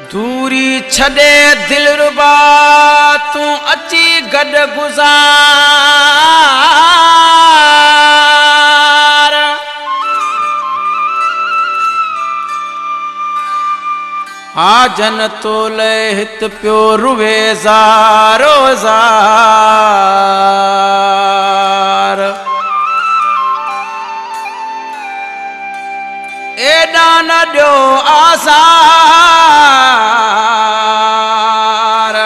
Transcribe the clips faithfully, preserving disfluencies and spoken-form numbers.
दूरी छड़े दिल रुबा तू अची गड गुजार आजन तोले हित प्यो रुवे ज़ारो ज़ार एडा न ॾियो आज़ार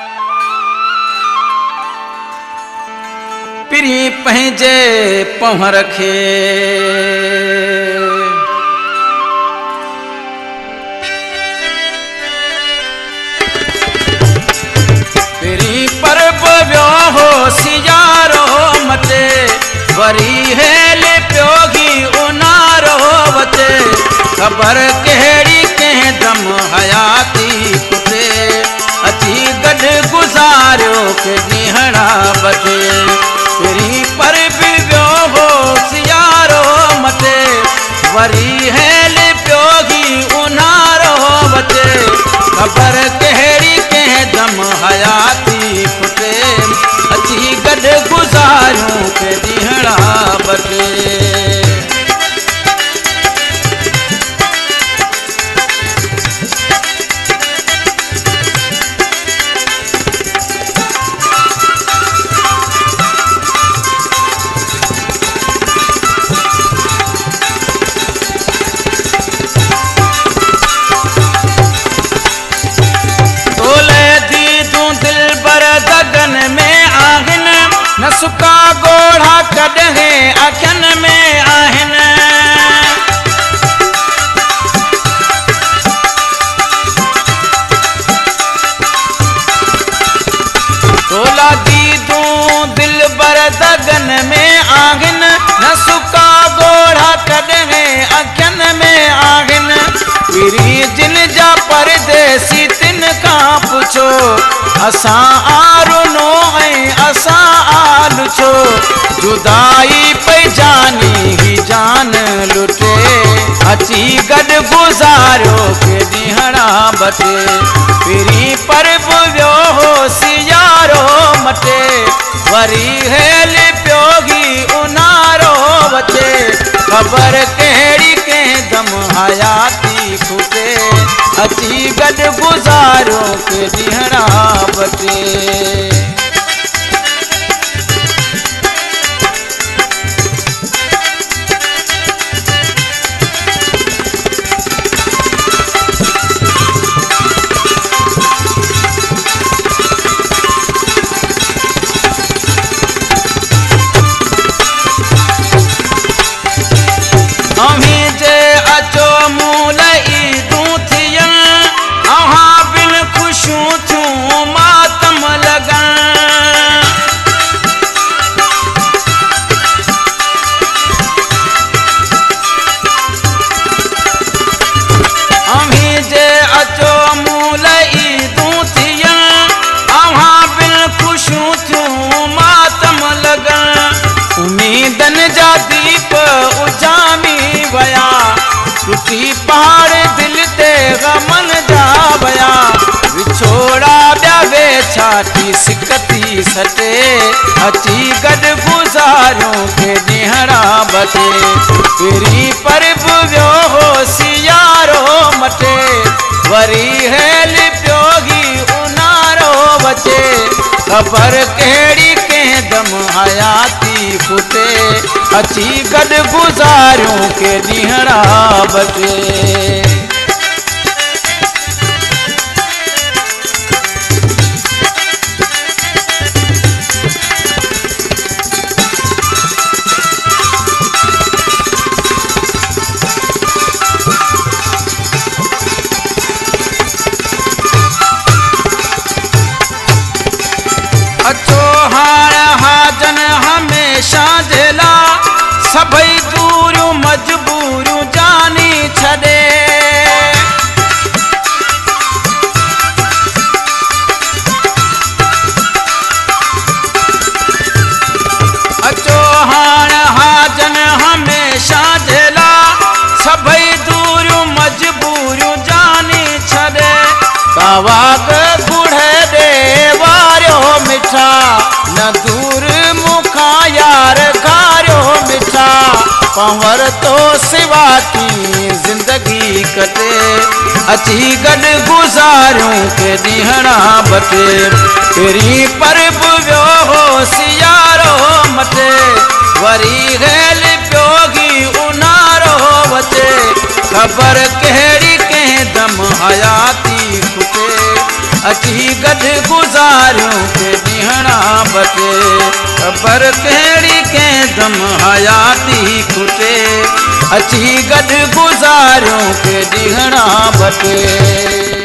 पिरी पंहिंजे पंवर खे पिरी परब वियो हो सियारो मटे वरी हेल प्योगी उनारो वचे खबर कहिड़ी कंहिं दम हयाती कुटे अची गॾ गुज़ारियो के ॾींहड़ा बचे पिरी परब वियो हो सियारो मटे वरी हेल प्योगी उनारो वचे खबर कहिड़ी कंहिं दम हयाती कुटे अची गॾ गुज़ारियो के ॾींहड़ा बचे न सुका गोढ़ा कॾहिं अखियुनि में आहिनि तोला दीदूं दिल बर दगन में आहिनि न सुका गोढ़ा कॾहिं अखियुनि में आहिनि पिरी जिन जा परदेसी तिन खां पुछो असां आरुनो ऐं असां आलू छो जुदाई पई जानी ही जान लुटे अची गॾ गुज़ारियो के ॾींहड़ा बटे पिरी परब वियो हो सियारो मटे वरी हेल प्योगी उनारो वचे खबर कहिड़ी कंहिं दम हयाती खुटे अची गॾ गुज़ारियो के ॾींहड़ा बटे उम्मीदन जा दीप उजामी वया टूटी पहाड़ दिल ते गमन जा वया विछोड़ा ॿिया वे छाती सिकती सटे अची गॾ गुज़ारियो के ॾींहड़ा बटे पिरी परब वियो हो सियारो मटे वरी हेल प्योगी उनारो बचे खबर कहिड़ी कंहिं दम हयाती खुटे अची गॾ गुज़ारियो के ॾींहड़ा बटे अचो हाण हाजन हमेशा जेला सभई दूरियूं मजबूरियूं जानी छॾे अचो हाण हाजन हमेशा जेला सभई दूरियूं मजबूरियूं जानी छॾे पंवर तो सिवा की जिंदगी कटे अची गड गुजारूं के दीहना बटे तेरी परब व्यो हो सियारो मटे वरी हेल प्योगी उनारो वचे खबर केड़ी के दम हयाती खुटे अची गड गुजारूं के दीहना बटे खबर केड़ी के दम हयाती खुटे अची गड गुजारूं के दीहना बटे।